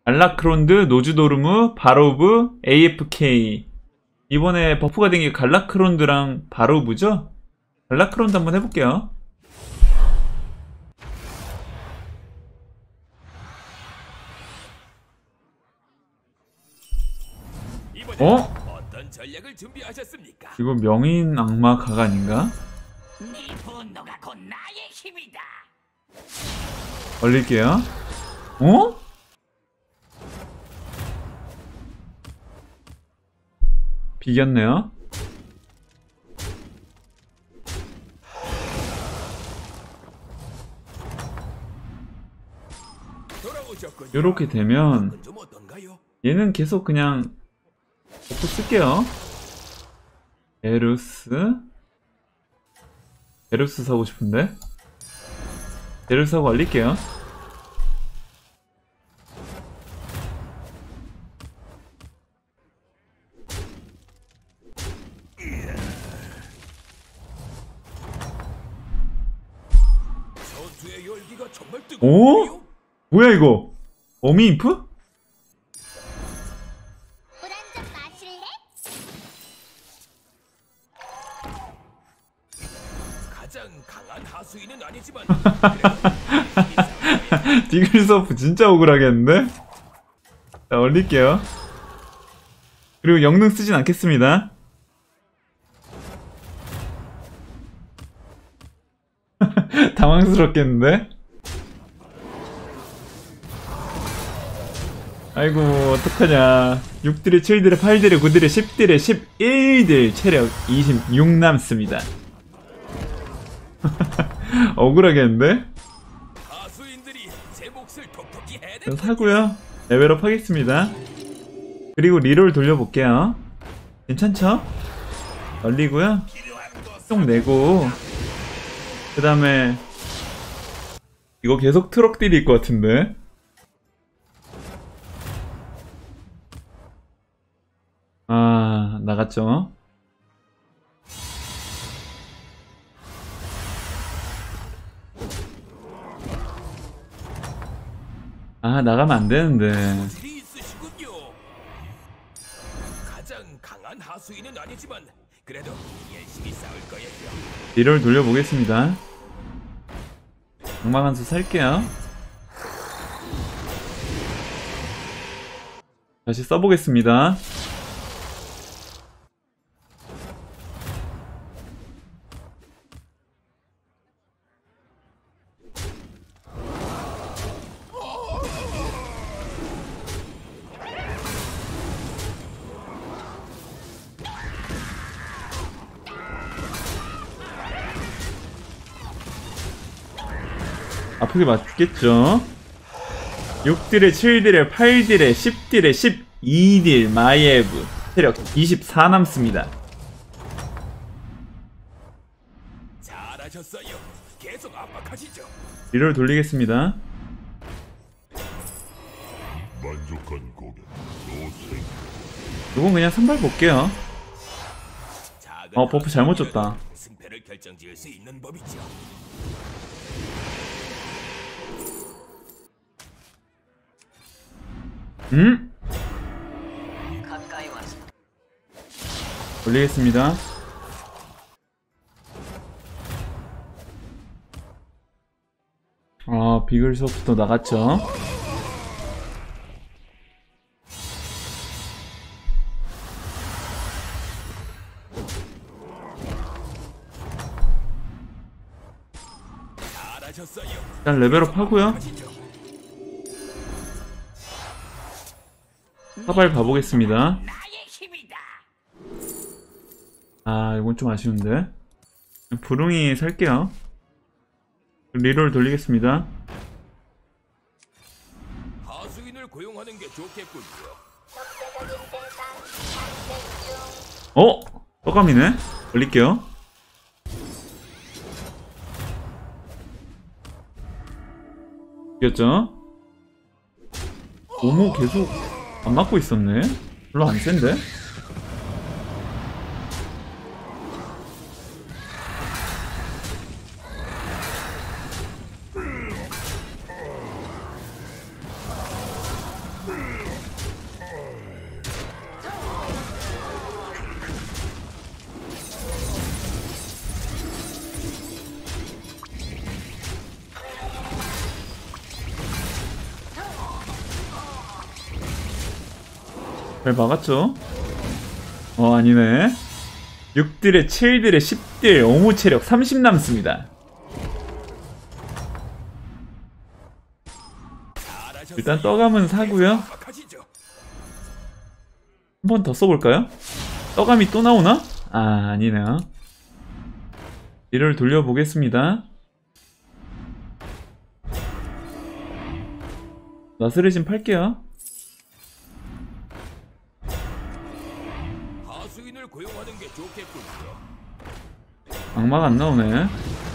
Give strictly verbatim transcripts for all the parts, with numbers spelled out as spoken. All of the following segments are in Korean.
갈라크론드, 노즈도르무, 바로브, 에이에프케이. 이번에 버프가 된 게 갈라크론드랑 바로브죠? 갈라크론드 한번 해볼게요. 어? 어떤 전략을 준비하셨습니까? 이거 명인 악마 가간인가? 네 분노가 곧 나의 힘이다. 올릴게요. 어? 비겼네요. 요렇게 되면 얘는 계속 그냥 버프 쓸게요. 에루스 에루스 사고 싶은데 에루스 사고 알릴게요. 오? 뭐야 이거? 어미인프? 가장 강한 하수인은 아니지만 디글서프 진짜 억울하겠는데? 자, 올릴게요. 그리고 영능 쓰진 않겠습니다. 당황스럽겠는데? 아이고 어떡하냐. 육 딜에 칠 딜에 팔 딜에 구 딜에 십 딜에 십일 딜 체력 이십육 남습니다. 억울하겠는데? 사고요. 레벨업 하겠습니다. 그리고 리롤 돌려볼게요. 괜찮죠? 얼리고요. 총 내고 그 다음에 이거 계속 트럭 딜일 것 같은데? 아 나갔죠? 아 나가면 안 되는데. 가장 강한 하수인은 아니지만 그래도 열심히 싸울 거예요. 리롤 돌려보겠습니다. 악마 간수 살게요. 다시 써보겠습니다. 아프게 맞겠죠? 육 딜에 칠 딜에 팔 딜에 십 딜에 십이 딜 마이에브 체력 이십사 남습니다. 잘하셨어요. 계속 압박하시죠. 리롤 돌리겠습니다. 만족한 고객 노생. 이건 그냥 선발 볼게요. 어 버프 잘못 줬다. 승패를 결정지을 수 있는 법이죠. 음? 올리겠습니다. 아 비글서부터 나갔죠. 일단 레벨업 하고요. 사발 가보겠습니다. 아 이건 좀 아쉬운데. 부릉이 살게요. 리롤 돌리겠습니다. 하수인을 고용하는 게 좋겠군요. 어? 떠감이네? 올릴게요. 이겼죠? 오모 계속 안 맞고 있었네? 별로 안 센데? 잘 막았죠? 어 아니네. 육 딜에 칠 딜에 십 딜 오무 체력 삼십 남습니다. 일단 떠감은 사고요. 한 번 더 써볼까요? 떠감이 또 나오나? 아 아니네요. 딜을 돌려보겠습니다. 나스레진 팔게요. 하수인을 고용하는 게 좋겠군요. 악마가 안 나오네.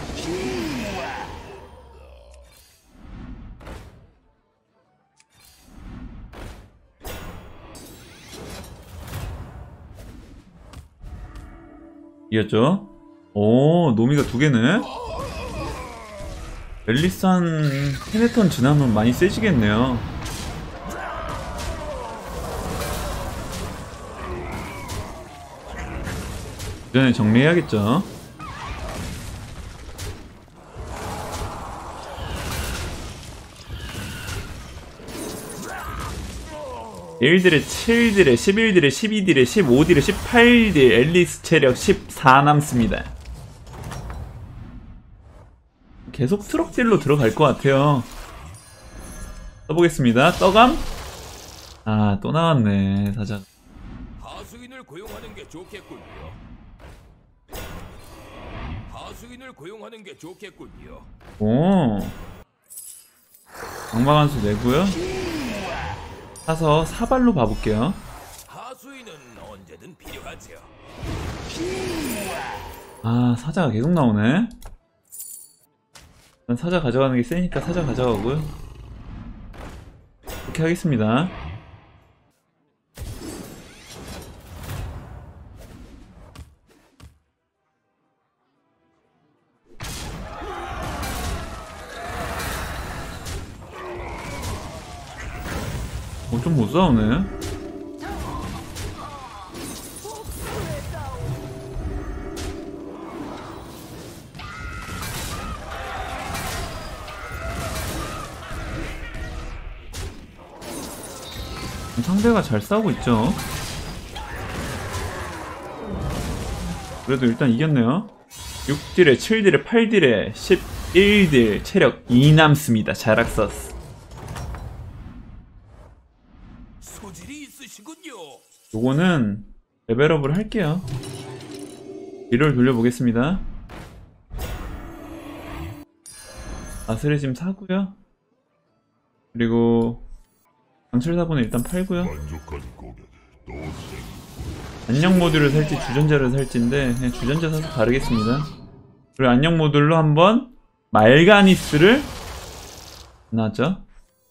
이겼죠? 오, 노미가 두 개네? 멜리산 테네턴 지나면 많이 세지겠네요. 그 전에 정리해야겠죠? 일 딜에 칠 딜에 십일 딜에 십이 딜에 십오 딜에 십팔 딜 앨리스 체력 십사 남습니다. 계속 트럭 딜로 들어갈 것 같아요. 써보겠습니다. 떠감? 아, 또 나왔네, 사장. 하수인을 고용하는 게 좋겠군요. 하수인을 고용하는 게 좋겠군요. 오. 악마간수 내고요. 사서 사발로 봐볼게요. 하수인은 언제든 필요하죠. 아, 사자가 계속 나오네. 난 사자 가져가는 게 세니까 사자 가져가고요. 이렇게 하겠습니다. 어, 좀 못 싸우네. 상대가 잘 싸우고 있죠. 그래도 일단 이겼네요. 육 딜에 칠 딜에 팔 딜에 십일 딜 체력 이 남습니다. 자락서스. 소질이 있으시군요. 요거는 레벨업을 할게요. 딜을 돌려보겠습니다. 아스레짐 사고요. 그리고 강철사본은 일단 팔고요. 만족한 고객, 또 생. 안녕 모듈을 살지 주전자를 살지인데 그냥 주전자 사서 가르겠습니다. 그리고 안녕 모듈로 한번 말가니스를 나왔죠?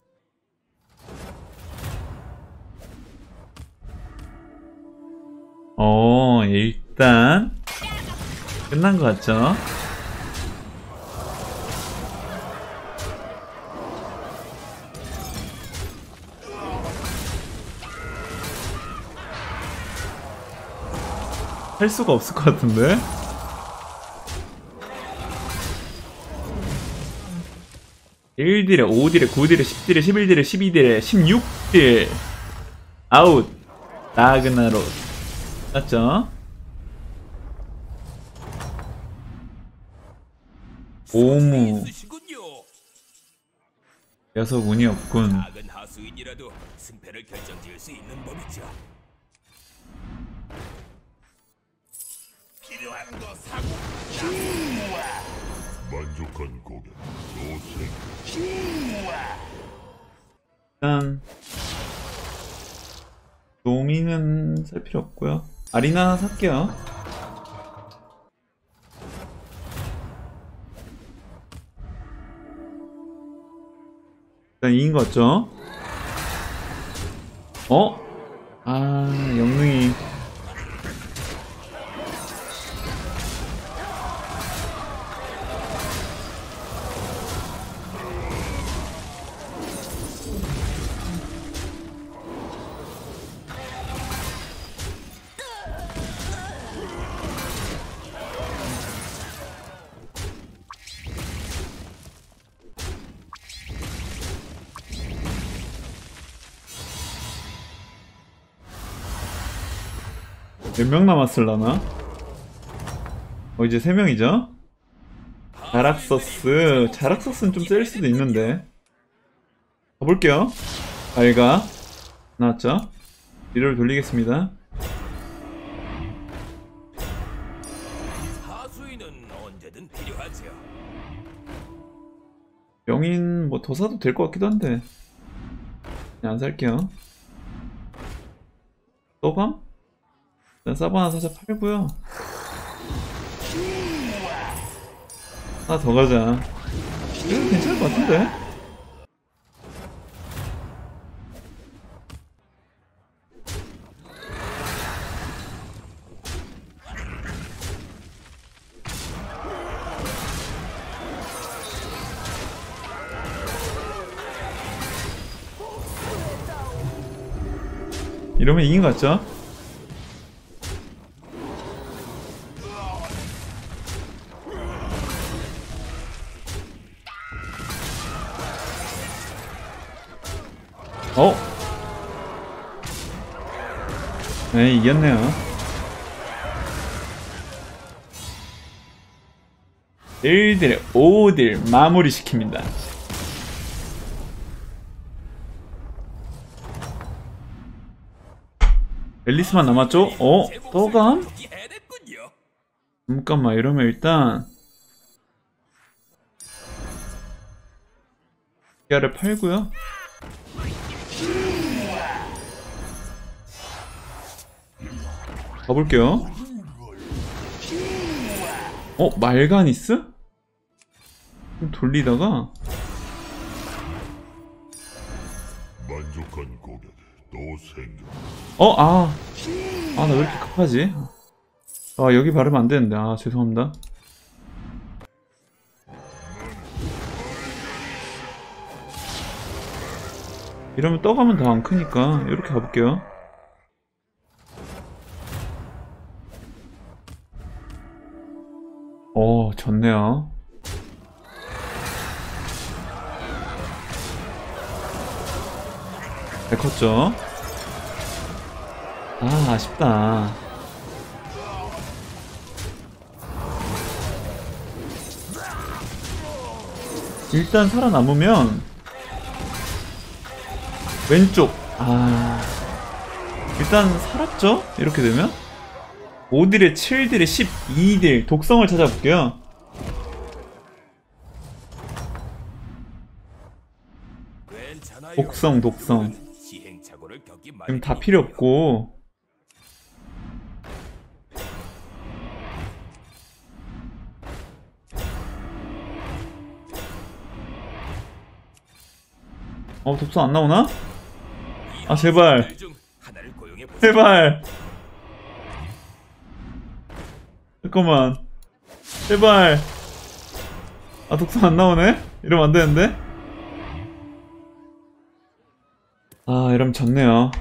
어, 일단 끝난 것 같죠? 할 수가 없을 것 같은데? 일 딜에 오 딜에 구 딜에 십 딜에 십일 딜에 십이 딜에 십육 딜 아웃. 라그나로 맞죠? 오무 있으시군요. 녀석 운이 없군. 작은 하수인이라도 승패를 결정지을 수 있는 법이죠. 필요한 거 사고. 만족한 고객, 또 생. 일단 노미는 살 필요 없고요. 아리나 하나 살게요. 일단 이긴 거 같죠? 어? 아, 영능이 몇 명 남았을라나? 어 이제 세 명이죠? 자락서스. 자락서스는 좀 셀 수도 있는데 가볼게요. 알가 나왔죠? 뒤를 돌리겠습니다. 하수인은 언제든 필요하지요. 병인 뭐 더 사도 될 것 같기도 한데 그냥 안 살게요. 또밤? 일단 사바나 살짝 팔고요. 하나 더 가자. 이거 괜찮을 것 같은데? 이러면 이긴 것 같죠? 어? 네, 이겼네요. 일 대 오 딜 마무리 시킵니다. 앨리스만 남았죠? 어? 떠감? 해냈군요. 잠깐만 이러면 일단 기아를 팔고요. 가볼게요. 어? 말가니스? 좀 돌리다가 만족한 고객 또 생겨. 어? 아! 아 나 왜 이렇게 급하지? 아 여기 바르면 안 되는데. 아 죄송합니다. 이러면 떠가면 더 안 크니까 이렇게 가볼게요. 오 좋네요. 잘 컸죠? 아 아쉽다. 일단 살아남으면 왼쪽. 아 일단 살았죠? 이렇게 되면 오 딜에 칠 딜에 십이 딜 독성을 찾아볼게요. 괜찮아요. 독성 독성 시행착오를 겪기 지금 다 필요 없고 어 독성 안 나오나? 아 제발 중 하나를 고용해 보세요. 제발 잠깐만 제발. 아 독성 안 나오네? 이러면 안 되는데? 아 이러면 졌네요.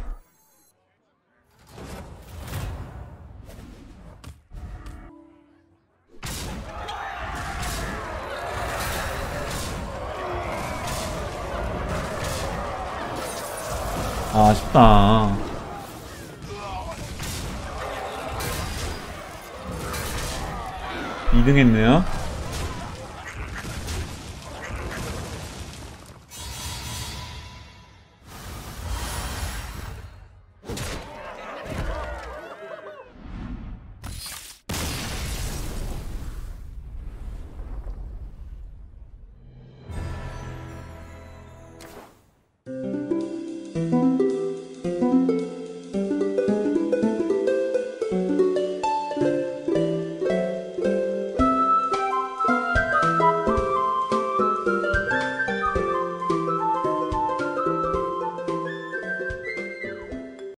아 아쉽다. 이 등 했네요.